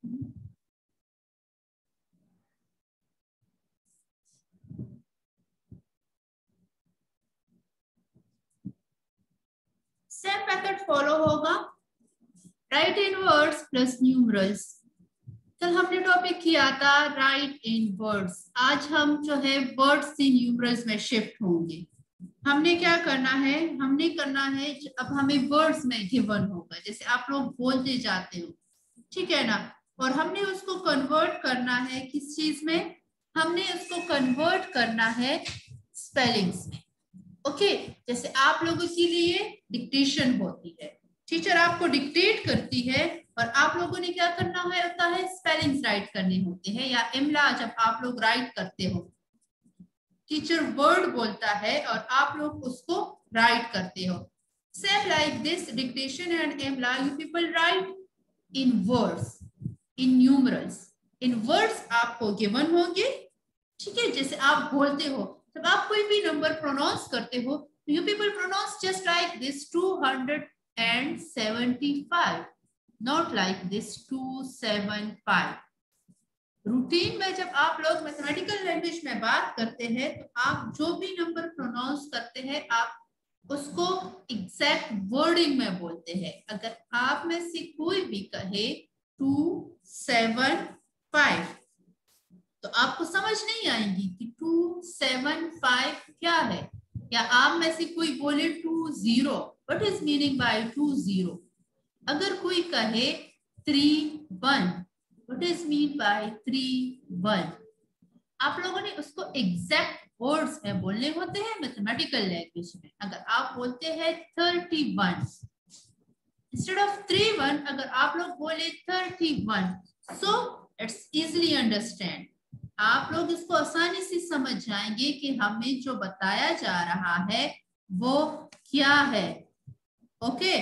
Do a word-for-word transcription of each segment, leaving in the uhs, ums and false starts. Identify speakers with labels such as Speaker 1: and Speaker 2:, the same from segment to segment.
Speaker 1: Same method follow होगा, write in words plus numerals. कल हमने टॉपिक किया था राइट इन वर्ड्स, आज हम जो है वर्ड्स से न्यूमरल्स में शिफ्ट होंगे। हमने क्या करना है, हमने करना है अब हमें वर्ड्स में गिवन होगा, जैसे आप लोग बोलते जाते हो, ठीक है ना, और हमने उसको कन्वर्ट करना है किस चीज में, हमने उसको कन्वर्ट करना है स्पेलिंग्स में। ओके, जैसे आप लोगों के लिए डिक्टेशन होती है, टीचर आपको डिक्टेट करती है और आप लोगों ने क्या करना है होता है, स्पेलिंग्स राइट करने होते हैं, या इमला जब आप लोग राइट करते हो, टीचर वर्ड बोलता है और आप लोग उसको राइट करते हो। Same like this dictation and इमला you people write in words, in numerals. In words आपको गिवन होंगे, ठीक है, जैसे आप बोलते हो, जब आप कोई भी नंबर प्रोनाउंस करते हो, you people pronounce just like this two hundred seventy five, not like this two seven five. Routine में जब आप लोग मैथमेटिकल लैंग्वेज में बात करते हैं तो आप जो भी नंबर प्रोनाउंस करते हैं आप उसको एग्जैक्ट वर्डिंग में बोलते हैं। अगर आप में से कोई भी कहे टू सेवन फाइव तो आपको समझ नहीं आएगी कि टू सेवन फाइव क्या है, या आप में से कोई बोले two zero, what is meaning by two zero. अगर कोई कहे three one, what is mean by three one, आप लोगों ने उसको एग्जैक्ट वर्ड्स में बोलने होते हैं मैथमेटिकल लैंग्वेज में। अगर आप बोलते हैं thirty one instead of three one, अगर आप लोग बोले thirty one, so it's easily understand, आप लोग इसको आसानी से समझ जाएंगे कि हमें जो बताया जा रहा है वो क्या है। ओके,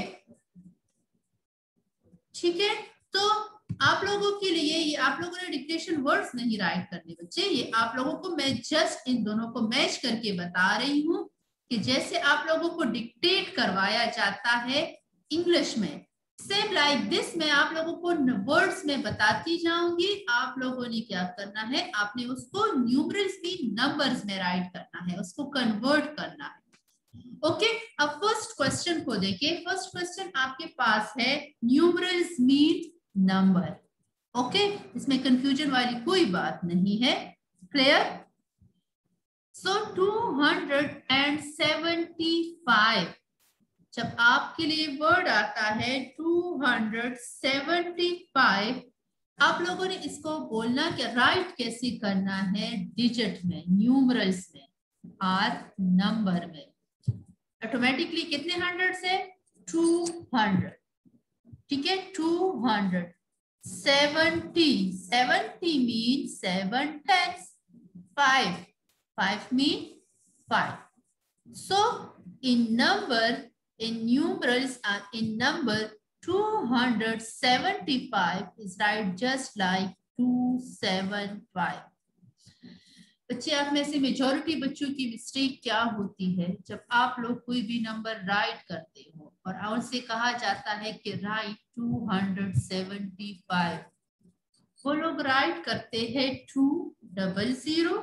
Speaker 1: ठीक है, तो आप लोगों के लिए ये आप लोगों ने डिक्टेशन वर्ड्स नहीं राइट करने बच्चे, ये आप लोगों को मैं जस्ट इन दोनों को मैच करके बता रही हूं कि जैसे आप लोगों को डिक्टेट करवाया जाता है इंग्लिश में, सेम लाइक दिस मैं आप लोगों को वर्ड्स में बताती जाऊंगी। आप लोगों ने क्या करना है, आपने उसको न्यूमरल्स भी नंबर्स में राइट करना है, उसको कन्वर्ट करना है। ओके okay, अब फर्स्ट क्वेश्चन को देखिए। फर्स्ट क्वेश्चन आपके पास है न्यूमरल्स मीन नंबर। ओके, इसमें कंफ्यूजन वाली कोई बात नहीं है, clear. So two hundred seventy five, जब आपके लिए वर्ड आता है टू हंड्रेड सेवेंटी फाइव, आप लोगों ने इसको बोलना क्या, राइट कैसे करना है, डिजिट में, न्यूमरल्स में और नंबर में। ऑटोमेटिकली कितने हंड्रेड से, टू हंड्रेड, ठीक है, two hundred seventy, seventy mean seven tens, five, five mean five. So in number, in numerals and in number, two hundred seventy-five is right just like two seventy-five. बच्चे आप में से majority बच्चों की mistake क्या होती है, जब आप लोग कोई भी नंबर राइट करते हो और उनसे कहा जाता है कि write two hundred seventy five, वो लोग राइट करते हैं two double zero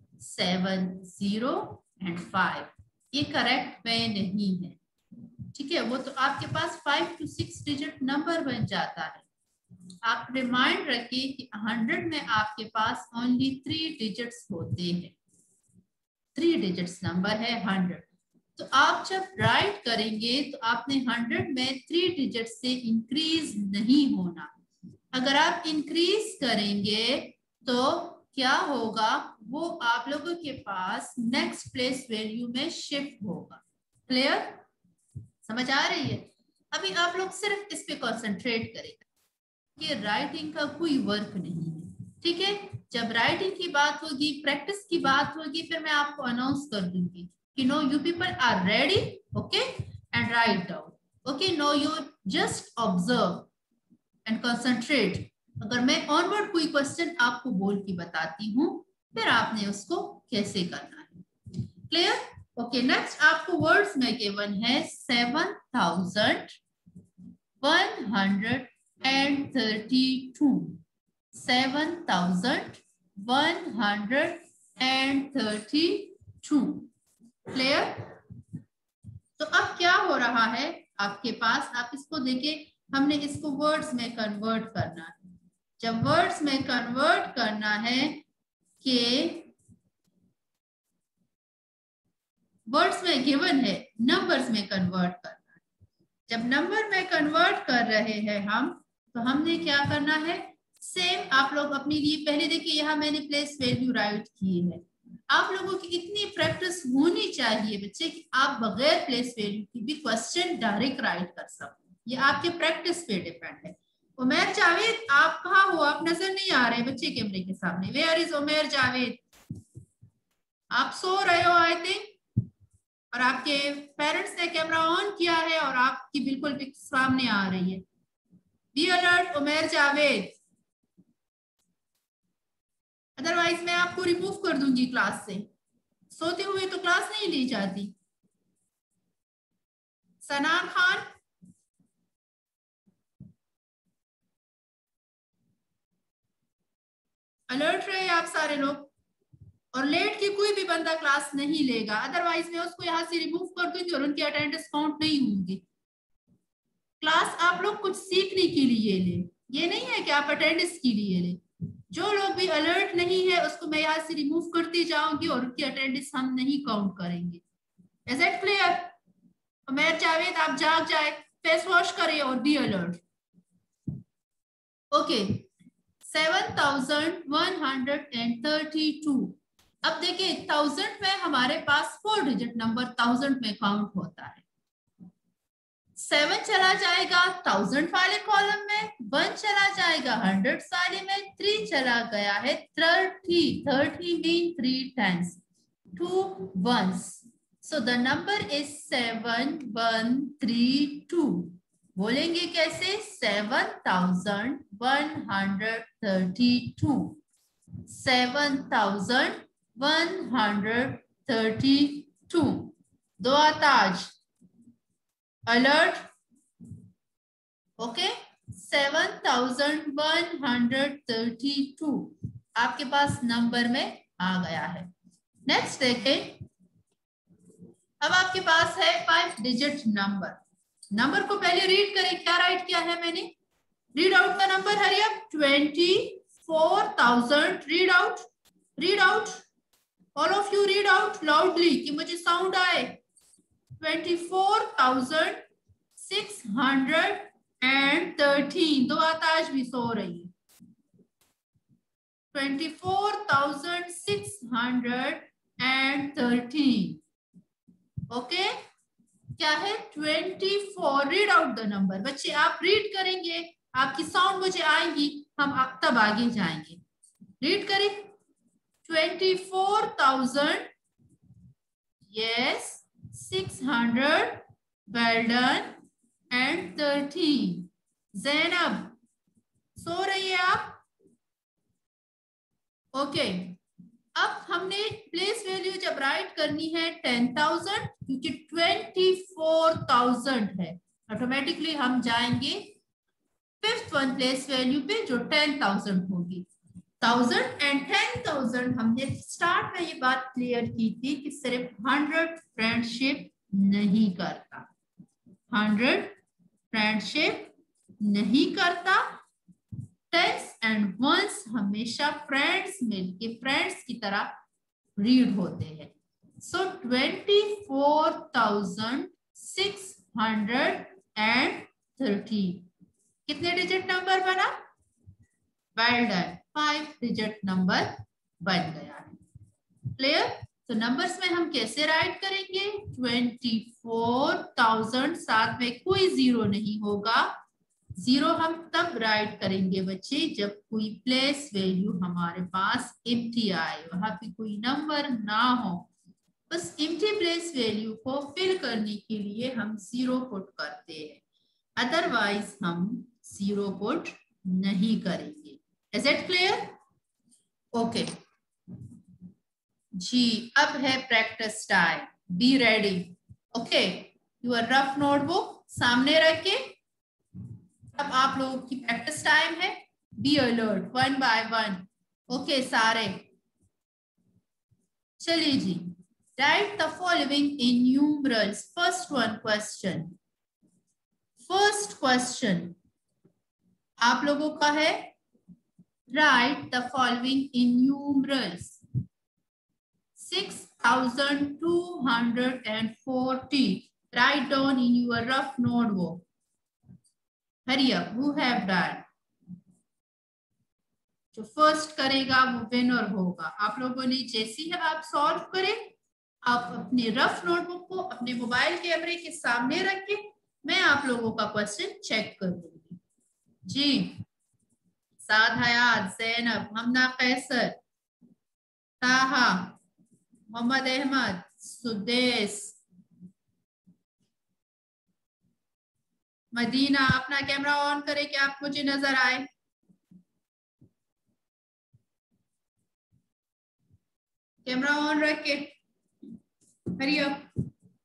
Speaker 1: seven zero and five. ये करेक्ट वे नहीं है, ठीक है, वो तो आपके पास five to six digit number बन जाता है। आप रिमाइंड रखिए कि हंड्रेड में आपके पास ओनली थ्री डिजिट्स होते हैं, थ्री डिजिट्स नंबर है हंड्रेड। तो आप जब राइट करेंगे तो आपने हंड्रेड में थ्री डिजिट से इंक्रीज नहीं होना। अगर आप इंक्रीज करेंगे तो क्या होगा, वो आप लोगों के पास नेक्स्ट प्लेस वैल्यू में शिफ्ट होगा। क्लियर, समझ आ रही है। अभी आप लोग सिर्फ इस पे कंसंट्रेट करेंगे कि राइटिंग का कोई वर्क नहीं है, ठीक है। जब राइटिंग की बात होगी, प्रैक्टिस की बात होगी, फिर मैं आपको अनाउंस कर दूंगी कि no you people are ready, okay, and write down. Okay, no you just observe and concentrate. अगर मैं ऑनवर्ड कोई क्वेश्चन आपको बोल के बताती हूँ, फिर आपने उसको कैसे करना है। Clear, okay. नेक्स्ट आपको वर्ड्स में गिवन है seven thousand one hundred and thirty two. Seven thousand one hundred and thirty two. Clear? तो अब क्या हो रहा है आपके पास, आप इसको देखिए, हमने इसको वर्ड्स में कन्वर्ट करना है। जब वर्ड्स में कन्वर्ट करना है कि वर्ड्स में गिवन है, नंबर्स में कन्वर्ट करना है। जब नंबर में कन्वर्ट कर रहे हैं हम, तो हमने क्या करना है, सेम आप लोग अपने लिए पहले देखिए, यहाँ मैंने प्लेस वैल्यू राइट की है। आप लोगों की इतनी प्रैक्टिस होनी चाहिए बच्चे कि आप बगैर प्लेस वैल्यू की भी क्वेश्चन डायरेक्ट राइट कर सको। ये आपके प्रैक्टिस पे डिपेंड है। उमैर जावेद, आप कहाँ हो? आप नजर नहीं आ रहे बच्चे कैमरे के सामने। Where is Umair Javed? आप सो रहे हो आई थिंक, और आपके पेरेंट्स ने कैमरा ऑन किया है और आपकी बिल्कुल पिक सामने आ रही है। Be alert Umair Javed, otherwise मैं आपको रिमूव कर दूंगी क्लास से। सोते हुए तो क्लास नहीं ली जाती। सनान खान, अलर्ट रहे आप सारे लोग, और लेट के कोई भी बंदा क्लास नहीं लेगा, अदरवाइज मैं उसको यहाँ से रिमूव कर दूंगी और उनकी अटेंडेंस काउंट नहीं होंगी। क्लास आप लोग कुछ सीखने के लिए ले, ये नहीं है कि आप अटेंडेंस के लिए ले। जो लोग भी अलर्ट नहीं है उसको मैं यहाँ से रिमूव करती जाऊंगी और उनकी अटेंडेंस हम नहीं काउंट करेंगे। Is it clear? Umair Javed, आप जाग जाए, फेस वॉश करें और be alert. Okay, seven thousand one hundred and thirty two. अब देखिए, थाउजेंड में हमारे पास फोर डिजिट नंबर थाउजेंड में काउंट होता है। सेवन चला जाएगा थाउजेंड वाले कॉलम में, वन चला जाएगा हंड्रेड वाले में, थ्री चला गया है thirty. Thirty mean three times, two ones, so the number is seven one three two. बोलेंगे कैसे? Seven thousand one hundred thirty two, seven thousand one hundred thirty two. दो आताज alert. Okay, seven thousand one hundred thirty two आपके पास number में आ गया है। Next देखें, अब आपके पास है फाइव डिजिट नंबर। नंबर को पहले रीड करें, क्या राइट किया है मैंने? Read out the number, hurry up. Twenty four thousand, read out, read out, all of you read out loudly कि मुझे साउंड आए। Twenty four thousand six hundred and thirteen. दो आताज भी सो रही है। Twenty four thousand six hundred and thirteen. Okay, क्या है? Twenty four. Read out the number. बच्चे आप रीड करेंगे, आपकी साउंड मुझे आएगी, हम आप तब आगे जाएंगे। रीड करें। Twenty four thousand, yes, six hundred, well done, and thirteen. Zainab, सो रही है आप? Okay okay. अब हमने प्लेस वैल्यू जब राइट करनी है टेन थाउजेंड, क्योंकि ट्वेंटी फोर थाउजेंड है, ऑटोमेटिकली हम जाएंगे फिफ्थ वन प्लेस वैल्यू पे जो टेन थाउजेंड होगी। थाउजेंड एंड टेन थाउजेंड हमने स्टार्ट में ये बात क्लियर की थी कि सिर्फ हंड्रेड फ्रेंडशिप नहीं करता, हंड्रेड फ्रेंडशिप नहीं करता। टेंस एंड वंस हमेशा फ्रेंड्स मिलके फ्रेंड्स की तरह रीड होते हैं। So twenty four thousand six hundred and thirty कितने डिजिट नंबर बना? Well done, five digit number बन गया है। क्लियर? तो नंबर्स में हम कैसे राइट करेंगे? ट्वेंटी फोर थाउजेंड, साथ में कोई जीरो नहीं होगा। जीरो हम तब राइट करेंगे बच्चे जब कोई प्लेस वैल्यू हमारे पास एम्प्टी आए, वहां पे कोई नंबर ना हो। बस एम्प्टी प्लेस वैल्यू को फिल करने के लिए हम जीरो पुट करते हैं, अदरवाइज हम जीरो पुट नहीं करेंगे। Is it clear? ओके जी, अब है practice time. Be ready. Okay, your rough notebook सामने रख के अब आप लोगों की प्रैक्टिस टाइम है। Be alert, one by one. Okay सारे, चलिए जी। Write the following in numerals. First one question, first question आप लोगों का है, write the following in numerals. six thousand two hundred forty. Write down in your rough notebook. Hurry up. Who have done? जो first करेगा वो winner होगा। आप लोगों ने जैसे ही आप सॉल्व करें, आप अपने रफ नोटबुक को अपने मोबाइल कैमरे के सामने रख के मैं आप लोगों का क्वेश्चन चेक कर दूंगी जी। साद हयात, ज़ैनब, हमना कैसर, ताहा, मोहम्मद अहमद, सुदेश, मदीना, अपना कैमरा ऑन करे कि आप मुझे नजर आए। कैमरा ऑन रख के hurry up.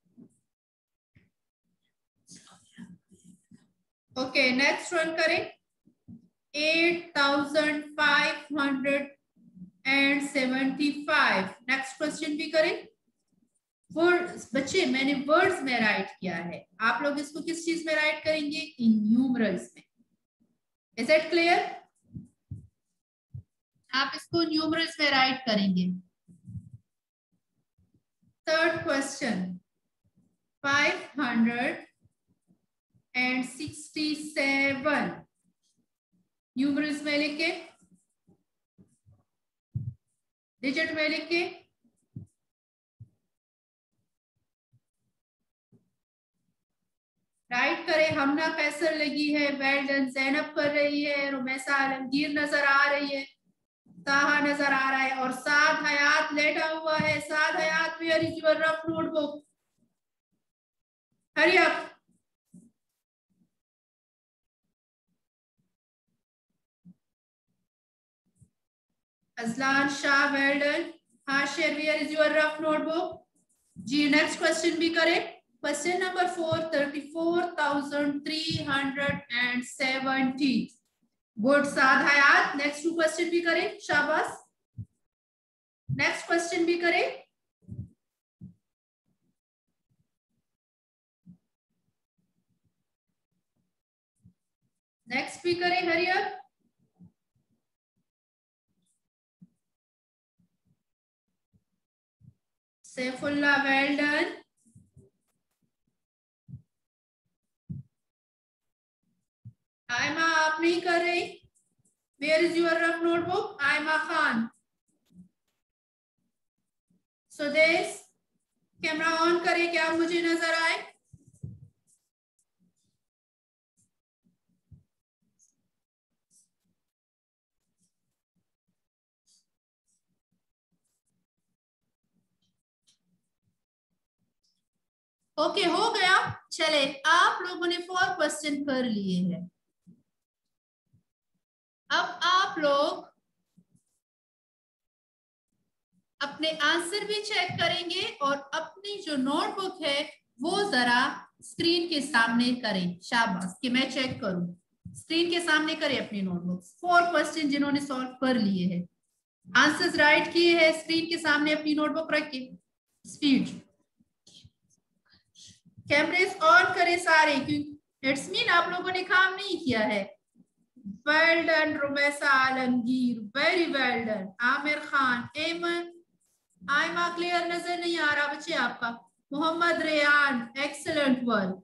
Speaker 1: Okay next run करें। Eight thousand five hundred and seventy five. Next question भी करें। वर्ड्स बच्चे मैंने वर्ड्स में राइट किया है, आप लोग इसको किस चीज में राइट करेंगे? इन न्यूमरल्स में। Is it clear? आप इसको न्यूमरल्स में राइट करेंगे। Third question, five hundred and sixty seven. Numerals में लिख के, डिजिट में लिख के राइट करें। हमना कैसर लगी है, वेल डन। ज़ैनब कर रही है, रुमैसा आलमगीर नजर आ रही है, ताहा नजर आ रहा है, और साद हयात लेटा हुआ है। Saad Hayat, where is your rough notebook? Hurry up. Ajlan Shah, well done. Hashir, where is your rough notebook? जी नेक्स्ट क्वेश्चन भी करें। Question number four, thirty four thousand three hundred and seventy. Good Saad Hayat. Next two question भी करें, शाबाश। नेक्स्ट क्वेश्चन भी करें। Next भी करें, hurry up. Saifullah, well done. Ayma आप नहीं कर रही, where is your rough notebook? Ayma Khan. Sudesh, camera on करें, क्या मुझे नजर आए? ओके okay, हो गया। चले, आप लोगों ने फोर क्वेश्चन कर लिए हैं। अब आप लोग अपने आंसर भी चेक करेंगे और अपनी जो नोटबुक है वो जरा स्क्रीन के सामने करें। शाबाश, कि मैं चेक करूं। स्क्रीन के सामने करें अपनी नोटबुक। फोर क्वेश्चन जिन्होंने सॉल्व कर लिए हैं, आंसर्स राइट किए हैं, स्क्रीन के सामने अपनी नोटबुक रख के स्पीड कैमरेस ऑन करें सारे, क्योंकि इट्स मीन आप लोगों ने काम नहीं किया है। Well done Rumaisa Alamgir, very well done. Aamir Khan, Aiman, Ayma clear नजर नहीं आ रहा बच्चे आपका। Mohammad Rayan, excellent work.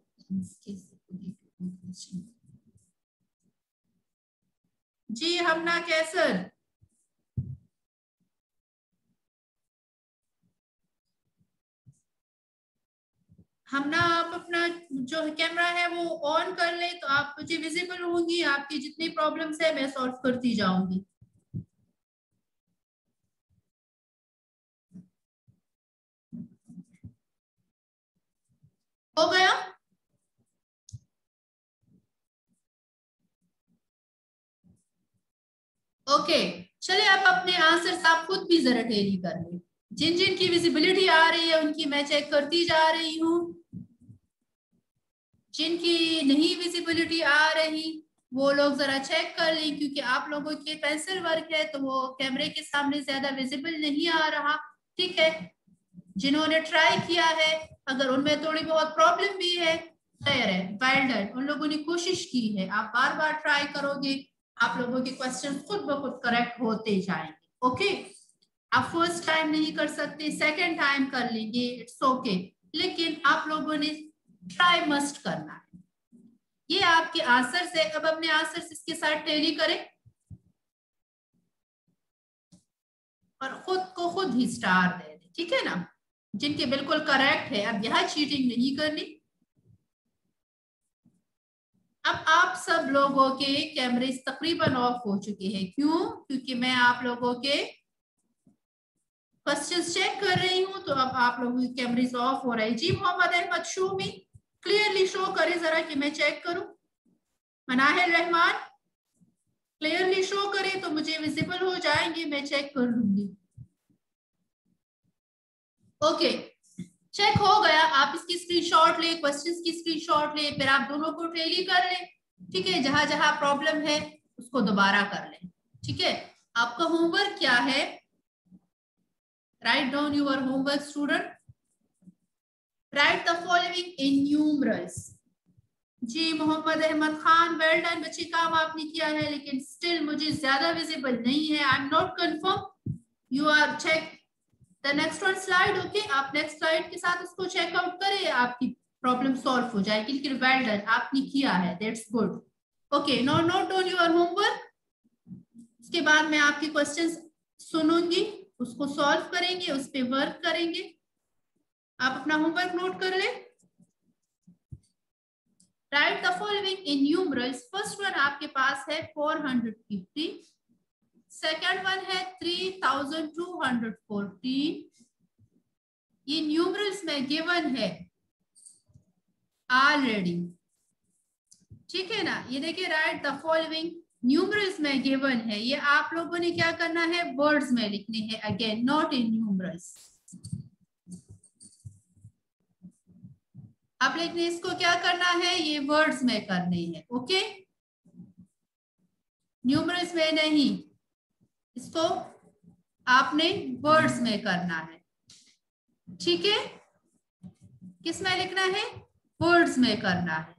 Speaker 1: जी हमना कैसर, हमना आप अपना जो कैमरा है वो ऑन कर ले तो आप मुझे विजिबल होंगी। आपकी जितनी प्रॉब्लम्स है मैं सॉल्व करती जाऊंगी। हो गया? ओके चलिए, आप अपने आंसर्स आप खुद भी जरा टैली कर लें। जिन जिन की विजिबिलिटी आ रही है उनकी मैं चेक करती जा रही हूँ। जिनकी नहीं विजिबिलिटी आ रही वो लोग जरा चेक कर लें, क्योंकि आप लोगों के पेंसिल वर्क है तो वो कैमरे के सामने ज्यादा विजिबल नहीं आ रहा। ठीक है, जिन्होंने ट्राई किया है अगर उनमें थोड़ी बहुत प्रॉब्लम भी है, खैर है, वेल डन, उन लोगों ने कोशिश की है। आप बार बार ट्राई करोगे, आप लोगों के क्वेश्चन खुद ब खुद करेक्ट होते जाएंगे। ओके, आप फर्स्ट टाइम नहीं कर सकते, सेकेंड टाइम कर लेंगे, इट्स ओके, लेकिन आप लोगों ने ट्राई मस्ट करना है। ये आपके आंसर्स है। अब अपने आंसर्स इसके साथ टैली करें और खुद को खुद ही स्टार दे दें, ठीक है ना, जिनके बिल्कुल करेक्ट है। अब यह चीटिंग नहीं करनी। अब आप सब लोगों के कैमरे तकरीबन ऑफ हो चुके हैं। क्यों? क्योंकि मैं आप लोगों के क्वेश्चंस चेक कर रही हूं, तो अब आप लोगों के कैमरे ऑफ हो रहे हैं। जी मोहम्मद अहमद, शो में क्लियरली शो करे जरा कि मैं चेक करूं। मनाहिर रहमान, क्लियरली शो करे तो मुझे विजिबल हो जाएंगे, मैं चेक कर लूंगी। ओके, चेक हो गया। आप इसकी स्क्रीनशॉट ले, क्वेश्चंस की स्क्रीनशॉट ले, फिर आप दोनों को टैली कर लें। ठीक है, जहां जहां प्रॉब्लम है उसको दोबारा कर लें। ठीक है, आपका होमवर्क क्या है? Write down your homework student. Write the following in numerals. जी मोहम्मद अहमद खान, वेल डन बच्चे, काम आपने किया है, लेकिन स्टिल मुझे ज्यादा विजिबल नहीं है। I am not confirm. You are check the next one slide. Okay, आप नेक्स्ट स्लाइड के साथ इसको चेकआउट करें, आपकी प्रॉब्लम सॉल्व हो जाएगी। लेकिन वेल डन, आपने किया है, that's good. Okay, no note down your homework. उसके बाद मैं आपके क्वेश्चंस सुनूंगी, उसको सॉल्व करेंगे, उस पर वर्क करेंगे। आप अपना होमवर्क नोट कर लें। Write the following in numerals. First one आपके पास है four hundred fifty, second one है three thousand two hundred fourteen. ये न्यूमरल्स में गिवन है ऑलरेडी, ठीक है ना। ये देखिए, राइट द फॉलोइंग न्यूमरल्स में गिवन है। ये आप लोगों ने क्या करना है, वर्ड्स में लिखने हैं, अगेन नॉट इन न्यूमरल्स। आप लिखने इसको क्या करना है, ये वर्ड्स में करने हैं। ओके, न्यूमरल्स में नहीं, इसको आपने वर्ड्स में करना है। ठीक है, किस में लिखना है, वर्ड्स में करना है।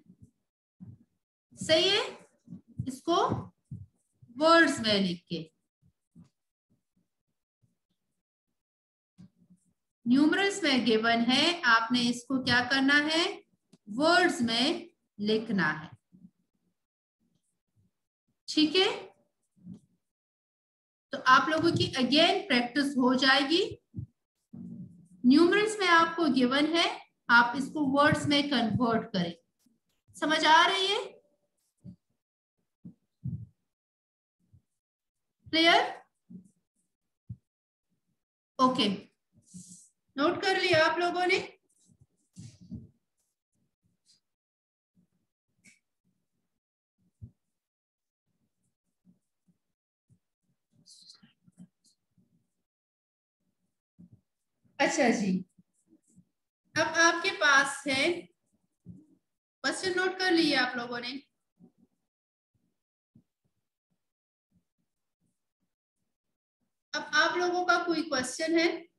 Speaker 1: सही है, इसको वर्ड्स में लिख के, न्यूमरल्स में गिवन है, आपने इसको क्या करना है, वर्ड्स में लिखना है। ठीक है, तो आप लोगों की अगेन प्रैक्टिस हो जाएगी। न्यूमरल्स में आपको गिवन है, आप इसको वर्ड्स में कन्वर्ट करें। समझ आ रही है? क्लियर? ओके, नोट कर लिया आप लोगों ने? अच्छा जी, अब आपके पास है, क्वेश्चन नोट कर लिए आप लोगों ने? अब आप लोगों का कोई क्वेश्चन है?